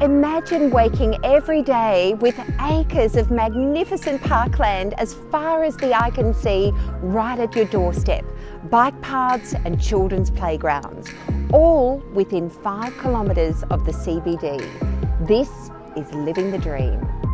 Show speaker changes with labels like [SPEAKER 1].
[SPEAKER 1] Imagine waking every day with acres of magnificent parkland as far as the eye can see, right at your doorstep, bike paths and children's playgrounds, all within 5 kilometres of the CBD. This is living the dream.